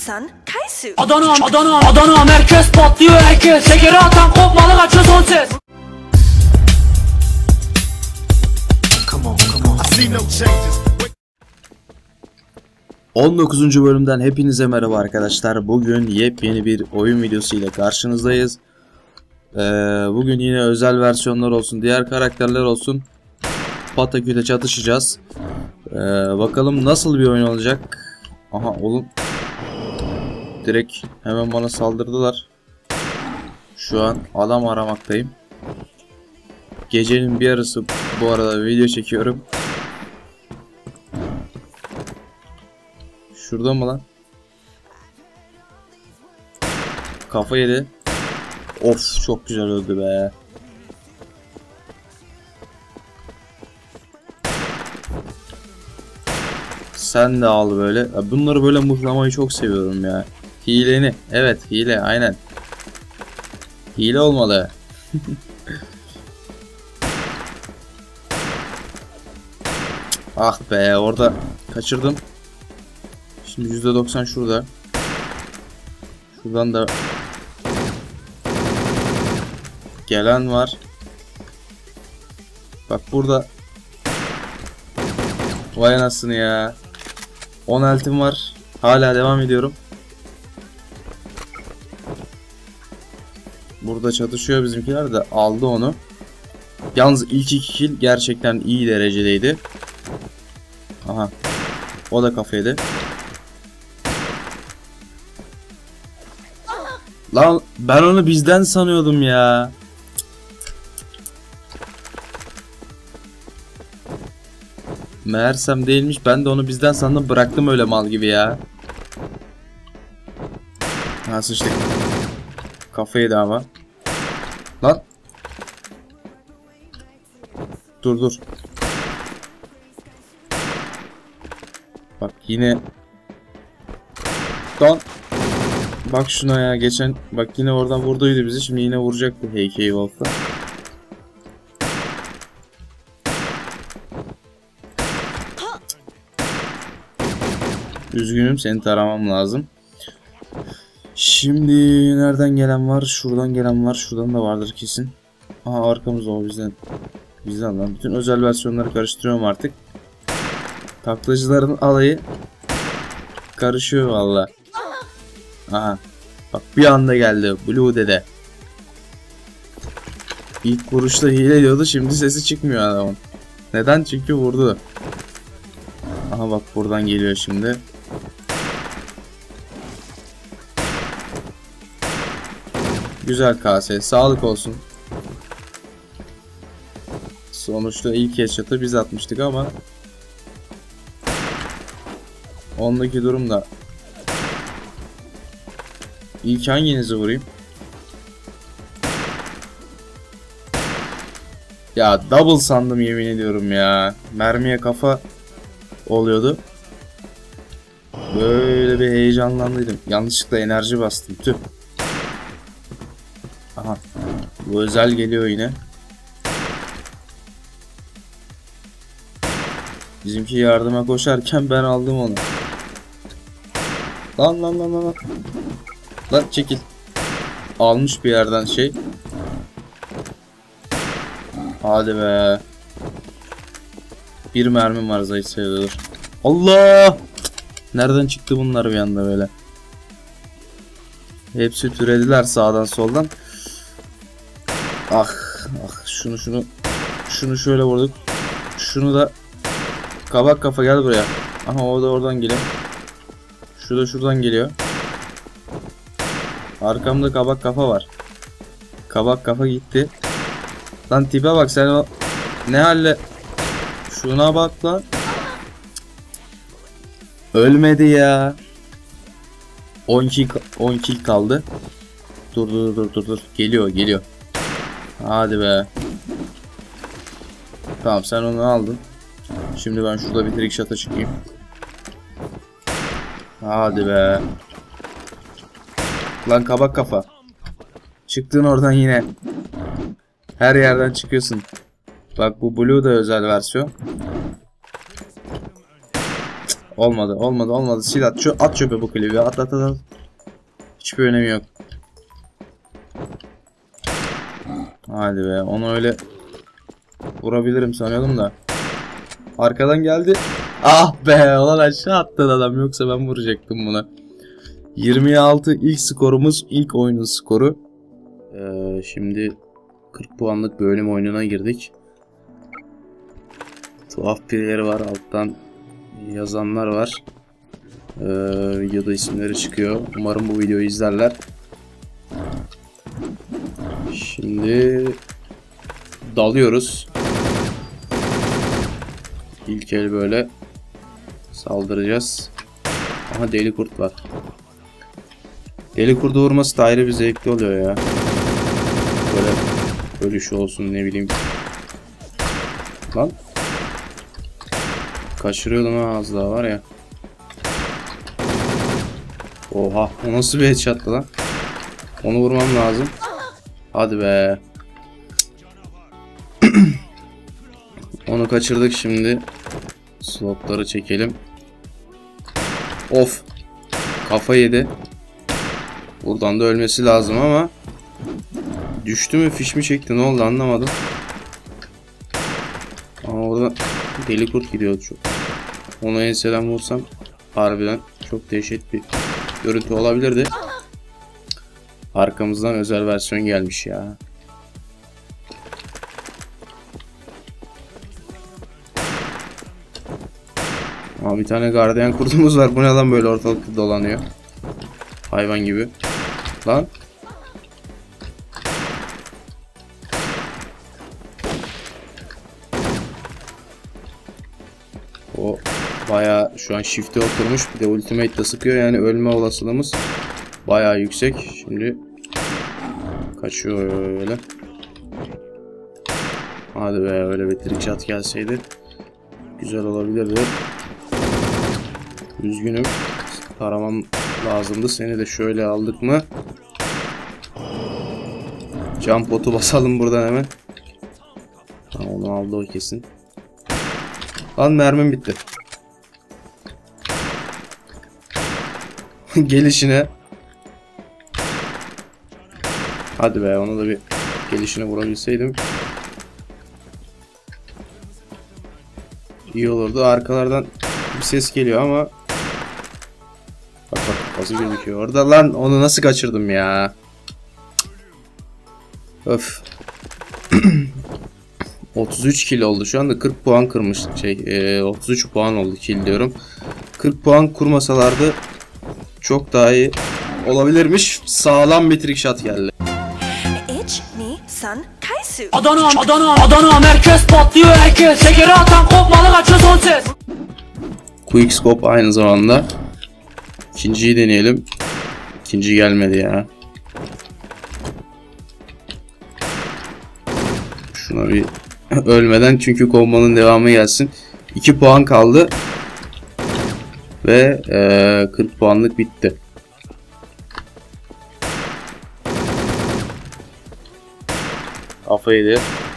San Kaisu. Adana merkez patlıyor herkes. Şekeri atan kopmalı kaçıyor son ses. 19. bölümden hepinize merhaba arkadaşlar. Bugün yepyeni bir oyun videosu ile karşınızdayız. Bugün yine özel versiyonlar olsun, diğer karakterler olsun, Patakü'de çatışacağız. Bakalım nasıl bir oyun olacak. Aha oğlum, direkt hemen bana saldırdılar. Şu an adam aramaktayım. Gecenin bir yarısı bu arada video çekiyorum. Şurada mı lan? Kafa yedi. Of, çok güzel öldü be. Sen de al böyle. Bunları böyle mıhlamayı çok seviyorum ya. Hileni. Evet, hile aynen. Hile olmalı. Ah be, orada kaçırdım. Şimdi %90 şurada. Şuradan da gelen var. Bak burada. Vay anasını ya. 10 altın var. Hala devam ediyorum. Burada çatışıyor bizimkiler de, aldı onu. Yalnız ilk 2 kill gerçekten iyi derecedeydi. Aha. O da kafaydı. Lan ben onu bizden sanıyordum ya. Meğersem değilmiş. Ben de onu bizden sandım, bıraktım öyle mal gibi ya. Ha, sıçtık. Kafayı da ama. Lan. Dur. Bak yine. Lan. Bak şuna ya, geçen bak yine oradan vurduydu bizi, şimdi yine vuracaktı HK Wolf'la. Üzgünüm, seni taramam lazım. Şimdi nereden gelen var? Şuradan gelen var. Şuradan da vardır kesin. Aha, arkamızda o bizden lan. Bütün özel versiyonları karıştırıyorum artık. Taklacıların alayı karışıyor valla. Aha. Bak bir anda geldi Blue Dede. İlk vuruşta hile diyordu, şimdi sesi çıkmıyor adamın. Neden? Çünkü vurdu. Aha bak buradan geliyor şimdi. Güzel kase, sağlık olsun. Sonuçta ilk headshot'ı biz atmıştık ama ondaki durum da. İlk hanginizi vurayım? Ya double sandım, yemin ediyorum ya. Mermiye kafa oluyordu. Böyle bir heyecanlandıydım. Yanlışlıkla enerji bastım. Tüh. Aha. Bu özel geliyor yine. Bizimki yardıma koşarken ben aldım onu. Lan. Lan çekil. Almış bir yerden şey. Hadi be. Bir mermim var, zayıf sayılır. Allah! Nereden çıktı bunlar bir anda böyle? Hepsi türediler sağdan soldan. Ah. Şunu şöyle vurduk. Şunu da kabak kafa gel buraya. Aha, o da oradan geliyor. Şu da şuradan geliyor. Arkamda kabak kafa var. Kabak kafa gitti. Lan tipe bak sen, o ne halle. Şuna bak lan. Ölmedi ya. 10 kill kaldı. Dur. Geliyor. Hadi be. Tamam, sen onu aldın. Şimdi ben şurada bir trick shot'a çıkayım. Hadi be. Lan kabak kafa. Çıktın oradan yine. Her yerden çıkıyorsun. Bak bu Blue da özel versiyon. Olmadı, olmadı, olmadı. Sil at. At çöpe bu klibi. At at at. Hiçbir önemi yok. Hadi be, onu öyle vurabilirim sanıyordum da. Arkadan geldi. Ah be, ulan aşağı attı adam, yoksa ben vuracaktım buna. 26 ilk skorumuz, ilk oyunun skoru. Şimdi 40 puanlık bölüm oyununa girdik. Tuhaf birileri var, alttan yazanlar var. Videoda isimleri çıkıyor. Umarım bu videoyu izlerler. Şimdi dalıyoruz. İlk el böyle saldıracağız. Aha, deli kurt var. Deli kurdu vurması da ayrı bir zevkli oluyor ya. Böyle ölüşü olsun, ne bileyim. Lan. Kaçırıyordum ha, az daha var ya. Oha, o nasıl bir headshot'tı lan? Onu vurmam lazım. Hadi be. Onu kaçırdık şimdi. Slotları çekelim. Of. Kafa yedi. Buradan da ölmesi lazım ama. Düştü mü, fiş mi çekti, ne oldu anlamadım. Ama orada deli kurt gidiyor çok. Onu enseden vursam harbiden çok dehşet bir görüntü olabilirdi. Arkamızdan özel versiyon gelmiş ya. Ama bir tane gardiyan kurdumuz var. Bu ne lan, böyle ortalıkta dolanıyor. Hayvan gibi. Lan. O bayağı şu an shift'e oturmuş. Bir de ultimate de sıkıyor. Yani ölme olasılığımız bayağı yüksek. Şimdi kaçıyor öyle. Hadi be, öyle bir trick shot gelseydi güzel olabilirdi. Üzgünüm. Taramam lazımdı. Seni de şöyle aldık mı? Jump botu basalım buradan hemen. Tamam, onu aldı o kesin. Lan mermim bitti. Gelişine. Hadi be, onu da bir gelişine vurabilseydim İyi olurdu. Arkalardan bir ses geliyor ama bak nasıl gözüküyor orada. Lan, onu nasıl kaçırdım ya. Öf. 33 kill oldu şu anda. 40 puan kırmış 33 puan oldu kill diyorum. 40 puan kurmasalardı çok daha iyi olabilirmiş. Sağlam bir trick shot geldi. Adana merkez patlıyor herkes. Şekeri atan kopmalı kaçıyor son ses. Quick scope aynı zamanda. İkinciyi deneyelim. İkinci gelmedi ya. Şuna bir ölmeden, çünkü kombanın devamı gelsin. 2 puan kaldı. Ve 40 puanlık bitti. Kafaydı.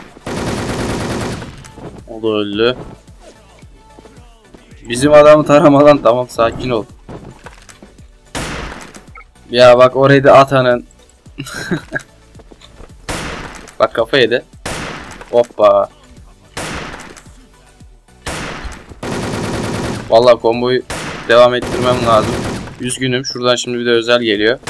O da öldü. Bizim adamı taramadan, tamam, sakin ol. Ya bak, orayı da atanın. Bak, kafa yedi. Hoppa. Vallahi komboyu devam ettirmem lazım. Üzgünüm, şuradan şimdi bir de özel geliyor.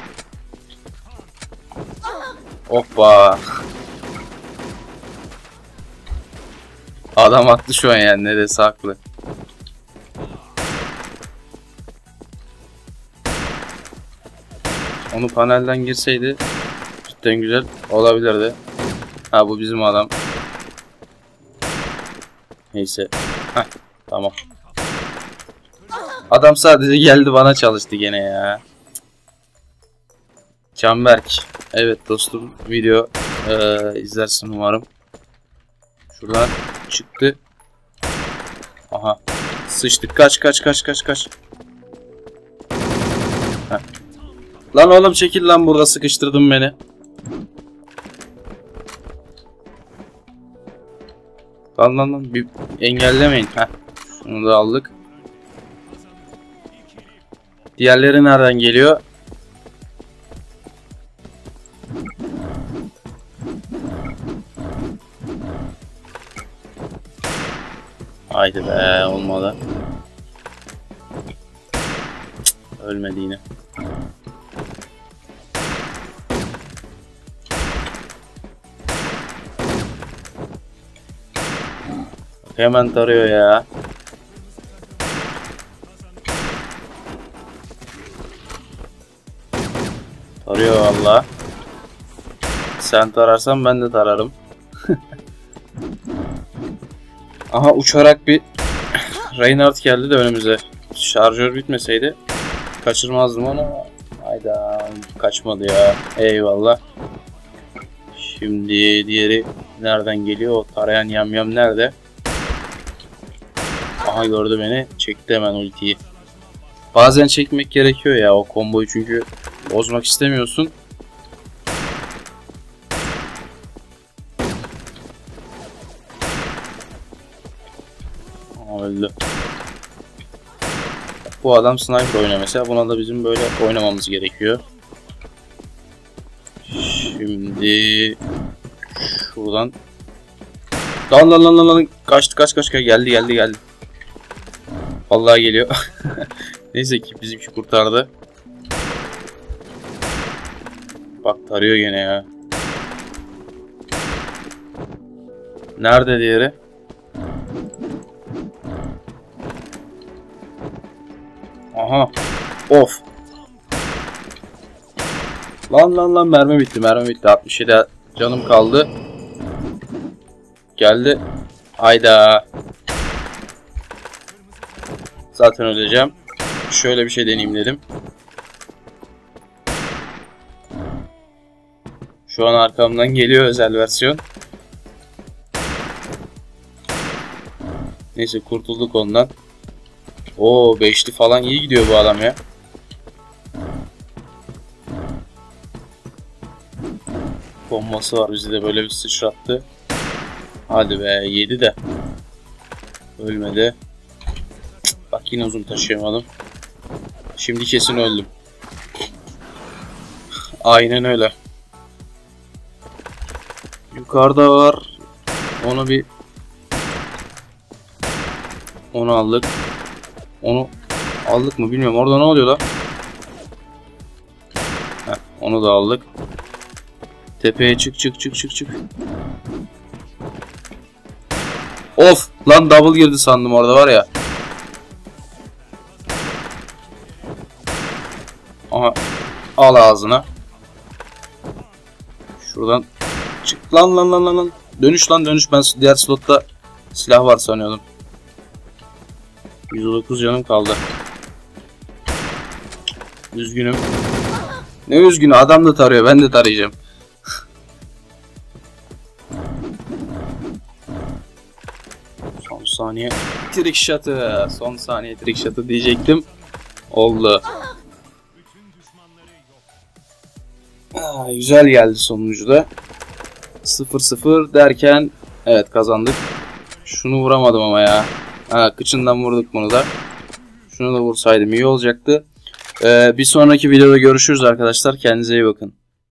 Hoppa. Adam haklı şu an, yani neresi haklı. Onu panelden girseydi cidden güzel olabilirdi. Ha, bu bizim adam. Neyse. Heh, tamam. Adam sadece geldi, bana çalıştı gene ya. Canberk. Evet dostum, video izlersin umarım. Şuradan çıktı. Aha. Sıçtık. Kaç. Heh. Lan oğlum, çekil lan, burada sıkıştırdın beni. Lan bir engellemeyin. Heh. Şunu da aldık. Diğerleri nereden geliyor? Haydi be, olmadı. Ölmedi yine. Hemen tarıyor ya. Tarıyor valla. Sen tararsan ben de tararım. Aha, uçarak bir Reinhardt geldi de önümüze. Şarjör bitmeseydi kaçırmazdım onu. Hayda, kaçmadı ya. Eyvallah. Şimdi diğeri nereden geliyor? O tarayan yamyam nerede? Aha, gördü beni. Çekti hemen ultiyi. Bazen çekmek gerekiyor ya o komboyu, çünkü bozmak istemiyorsun. Aha, öldü. Bu adam sniper oynuyor mesela. Buna da bizim böyle oynamamız gerekiyor. Şimdi şuradan lan kaç geldi. Vallahi geliyor. Neyse ki bizimki kurtardı. Bak, tarıyor gene ya. Nerede diğeri? Aha. Of. Lan mermi bitti. 67 canım kaldı. Geldi. Hayda. Zaten öleceğim. Şöyle bir şey deneyeyim dedim. Şu an arkamdan geliyor özel versiyon. Neyse, kurtulduk ondan. Oo, beşli falan iyi gidiyor bu adam ya. Bombası var, bizi de böyle bir sıçrattı. Hadi be, yedi de. Ölmedi. Bak, yine uzun taşıyamadım. Şimdi kesin öldüm. Aynen öyle. Yukarıda var. Onu aldık. Onu aldık mı bilmiyorum. Orada ne oluyor lan? Heh, onu da aldık. Tepeye çık. Of lan, double girdi sandım orada var ya. Aha, al ağzına. Şuradan çık lan. Dönüş, ben diğer slotta silah var sanıyordum. 109 canım kaldı. Üzgünüm. Ne üzgünü, adam da tarıyor, ben de tarayacağım. Son saniye trick shot'ı diyecektim. Oldu. Güzel geldi sonuncu da. 0-0 derken evet, kazandık. Şunu vuramadım ama ya. Kıçından vurduk bunu da. Şunu da vursaydım iyi olacaktı. Bir sonraki videoda görüşürüz arkadaşlar. Kendinize iyi bakın.